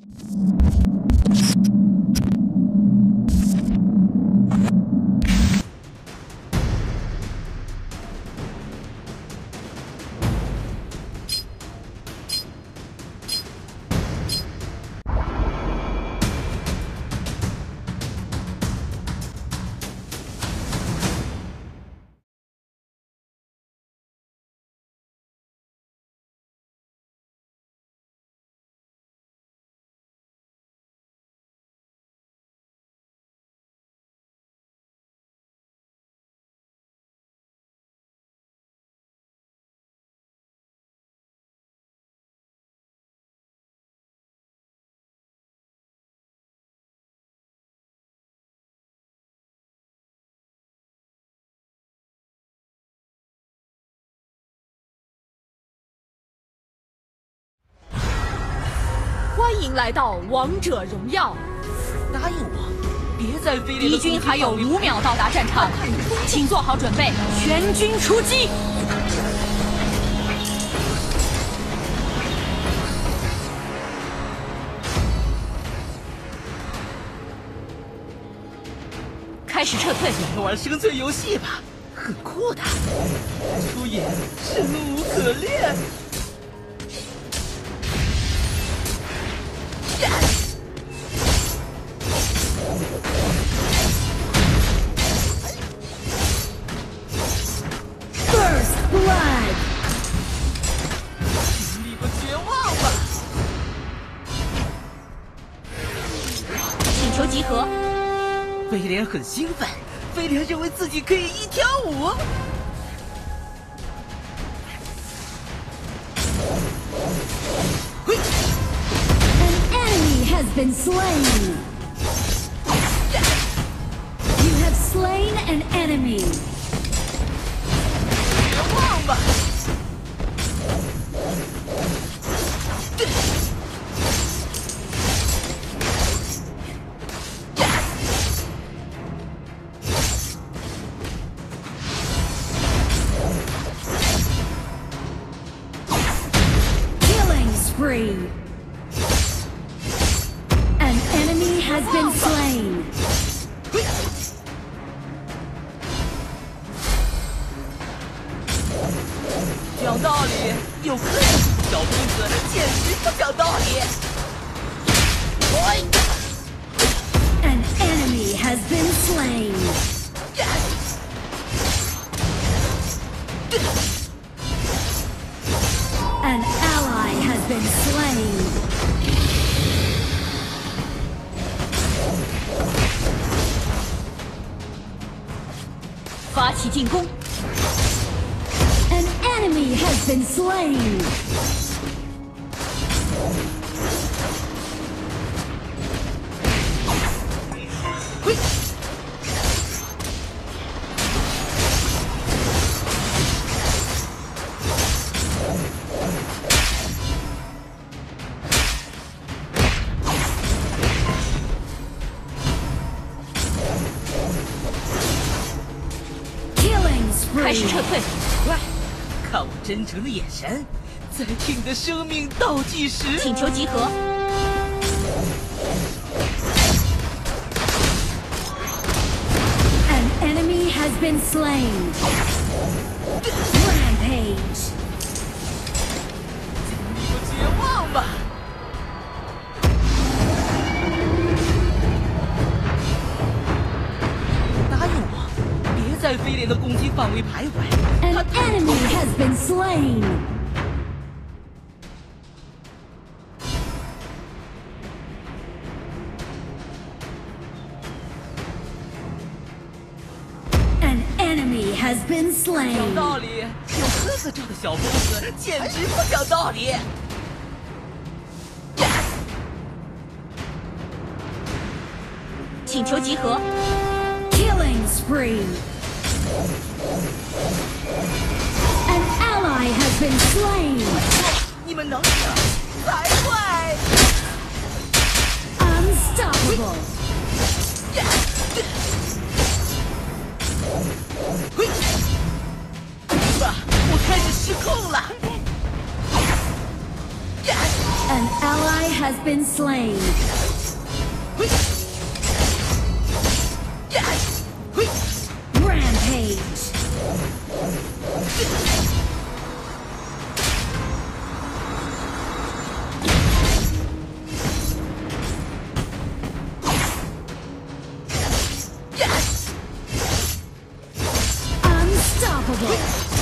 欢迎来到王者荣耀。 答应我，别再飞离了。 敌军还有5秒到达战场，请做好准备，全军出击！开始撤退。 来玩生存游戏吧，很酷的。出野生无可恋。 First blood， 经历过绝望吧？ 请求集合。 威廉很兴奋，威廉认为自己可以一挑五。 An enemy has been slain. You have slain an enemy. 绝望吧！ Killing spree. An enemy has been slain. 讲道理，有个小疯子简直不讲道理。 An enemy has been slain. An ally has been slain. 发起进攻。 An enemy has been slain. Killing 开始 spree. 撤退。 看我真诚的眼神，在替你的生命倒计时。 请求集合。 An enemy has been slain. Rampage. 经历过绝望吧？答应我，别在飞廉的攻击范围徘徊。 An enemy has been slain. An enemy has been 讲 slain. 道理，有哥哥这样的小疯子简直不讲道理。 请求集合。 Killing spree. An ally has been slain. 你们能赢才怪！ Unstoppable. 吧，我开始失控了。 An ally has been slain. Rampage. Unstoppable.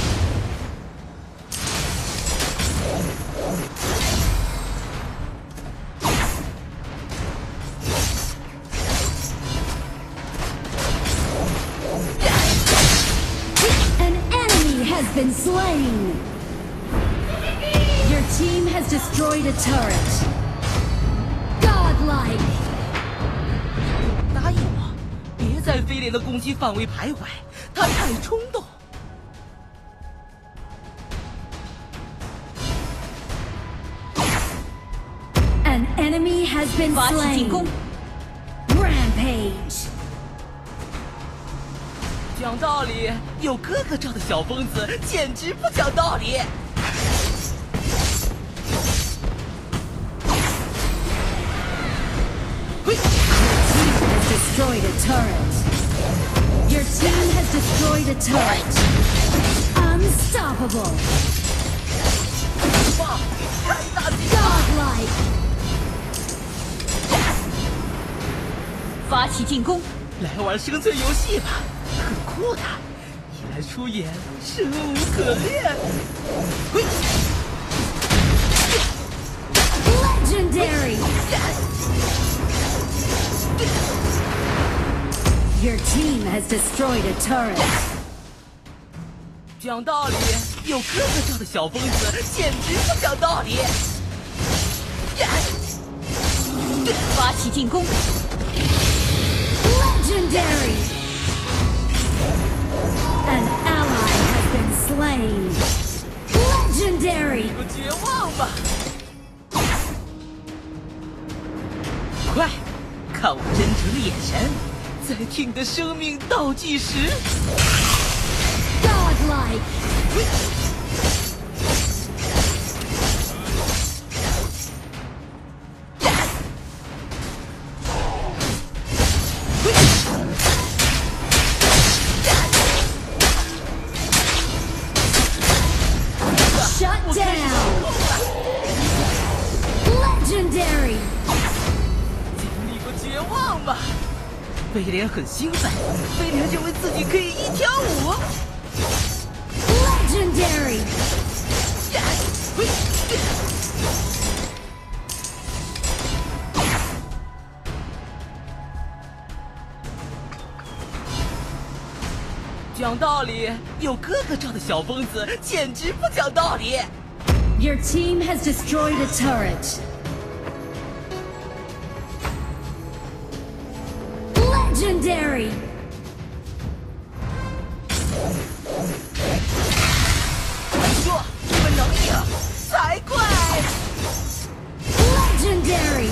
Has been slain. Your team has destroyed a turret. Godlike. 答应我，别在飞廉的攻击范围徘徊，他太冲动。 An enemy has been 发起进 slain. 攻， Rampage. 讲道理，有哥哥罩的小疯子简直不讲道理。 Destroyed a turret. Your team has destroyed a turret. Unstoppable. 哇，太大劲了！ Godlike. 发起进攻， 来玩生存游戏吧，很酷的，一来出演，生无可恋。嘿， Legendary. Your team has destroyed a turret. 讲道理，有哥哥罩的小疯子简直不讲道理。 发起进攻， Legendary. An ally has been slain. Legendary. 不绝望吧！快，看我真诚的眼神，在替你的生命倒计时。 Godlike. Shut down. Legendary. 经历过绝望吧？威廉很兴奋，威廉认为自己可以一挑五。 Legendary. 讲道理，有哥哥罩的小疯子简直不讲道理。 Your team has destroyed a turret. Legendary. 说你们能赢才怪！ Legendary.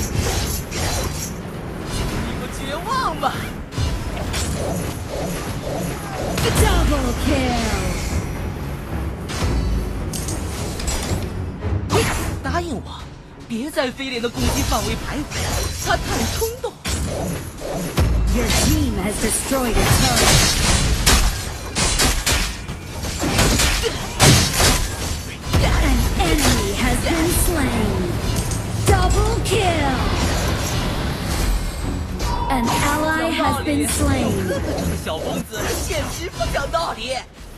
你们绝望吧？ Double kill. 答应我，别在飞廉的攻击范围徘徊，他太冲动。 Your team has destroyed a turret. An enemy has been slain. Double kill. An ally 讲道 has 理， been 有 slain. 哥哥罩的小疯子简直不讲道理。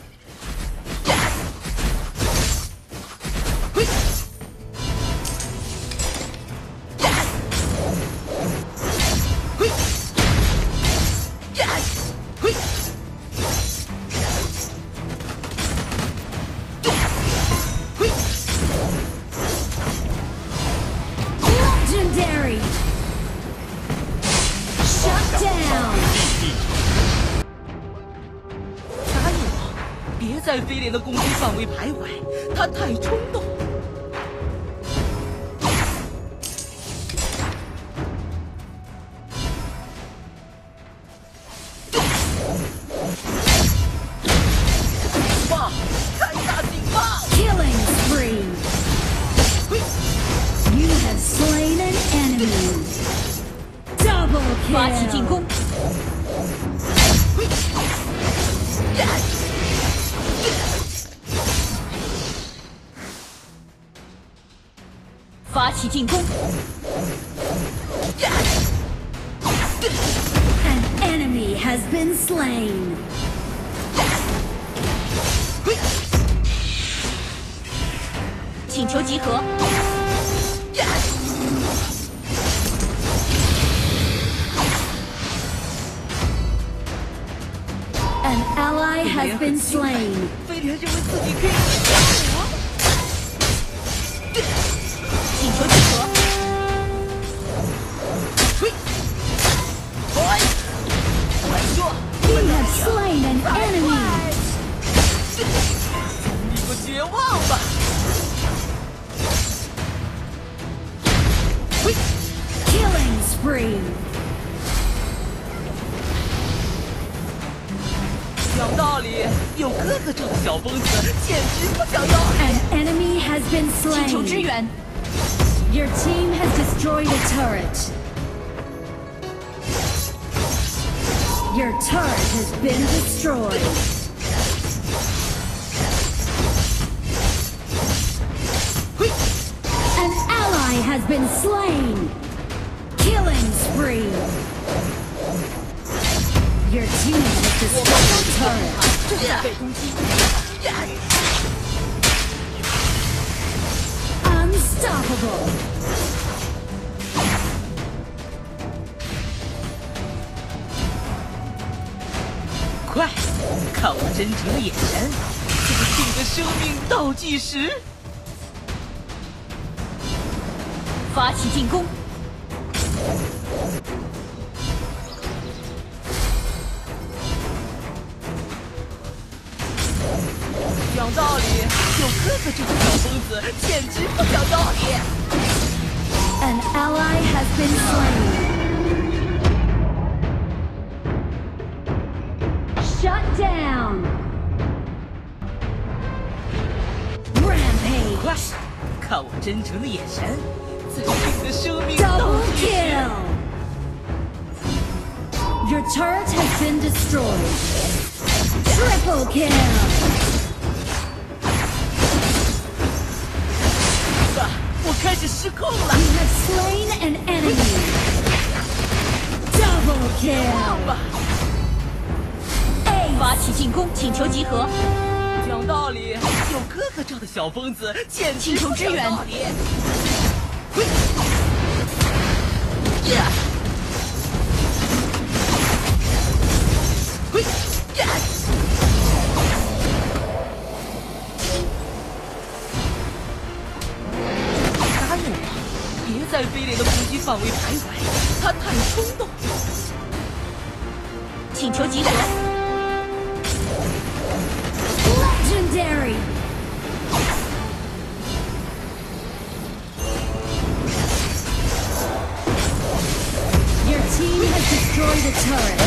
Legendary. Shut down. 答应我，别在飞廉的攻击范围徘徊，他太冲动。哇，太大劲爆！ Killing spree. You have slain an 发起进攻，发起进攻， An enemy has been slain. 请求集合， An ally has been slain. 飞廉认为自己可以一挑五。 请求集合， 快说， You have slain an enemy. 经历过绝望吧。 Killing spree. 讲道理，有哥哥这种小疯子，简直不讲道理。 An enemy has been 请求支 slain. 援， Your team has destroyed a turret. Your turret has been destroyed. An ally has been slain. Killing spree. Your team has destroyed a turret. 正在被攻击。 Unstoppable. 快，看我真诚的眼神，这个性的生命倒计时。 发起进攻， 讲道理，有哥哥这种小疯子，简直不讲道理。 An ally has been slain. Shut down. Rampage. 快，看我真诚的眼神，自信的生命倒 Double 计时。 kill. Your turret has been destroyed. Triple kill. 我开始失控了。 You have slain an enemy. Double kill. 发起进攻，请求集合， 讲道理，有哥哥这样的小疯子，简直不讲道理。答应我，别在飞廉的攻击范围徘徊，他太冲动。 请求集合， Legendary. Your team has destroyed a turret.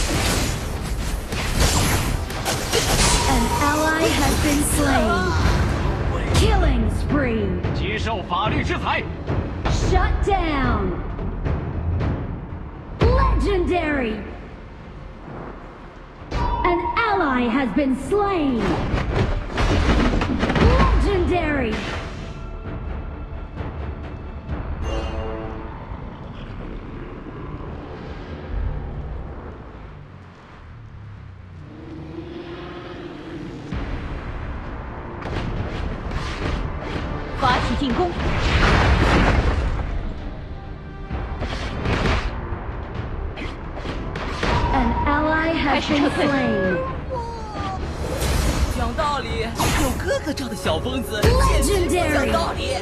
An ally has been slain. Killing spree. 接受法律制裁。 Shut down. Legendary. An ally has been slain. Legendary. “发起进攻！” An ally has been slain. 讲道理，有哥哥这样的小疯子，简直不讲道理。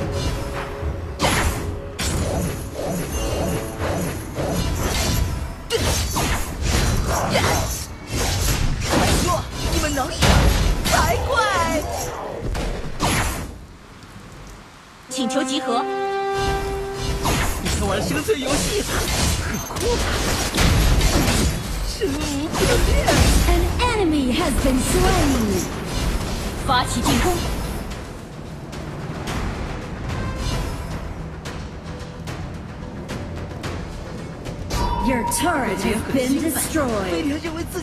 快说，你们能赢才怪！ 请求集合， 你们玩生存游戏吧，可哭吧，生无可恋。 An enemy has been slain. 发起进攻！ Your turret 威廉 has 很 been 兴奋，威 destroyed. 廉认为自